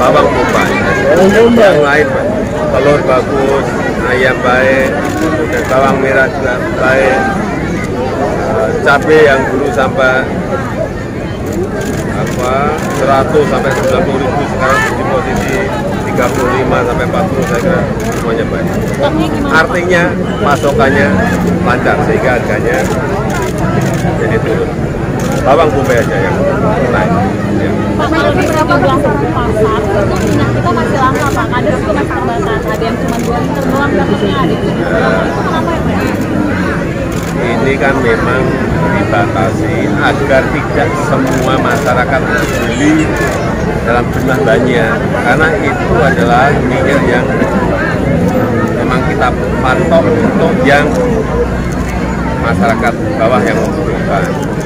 bawang bombay. Yang lain telur bagus, ayam baik, kemudian bawang merah juga baik, cabai yang dulu sampai 100 sampai 90 ribu sekarang di posisi 35 sampai 40, saya kira semuanya baik. Artinya pasokannya lancar sehingga harganya jadi turun. Bawang bombay aja yang naik. Ya. Pak, kalau di jumlah satu pasar, itu minyak kita masih langka, Pak. Ada juga masih terbatas, ada yang cuma 2 liter doang dapatnya, ada yang itu kenapa ya, Pak? Ini kan memang dibatasi agar tidak semua masyarakat beli dalam jumlah banyak, karena itu adalah minyak yang memang kita patok untuk yang masyarakat bawah yang membutuhkan.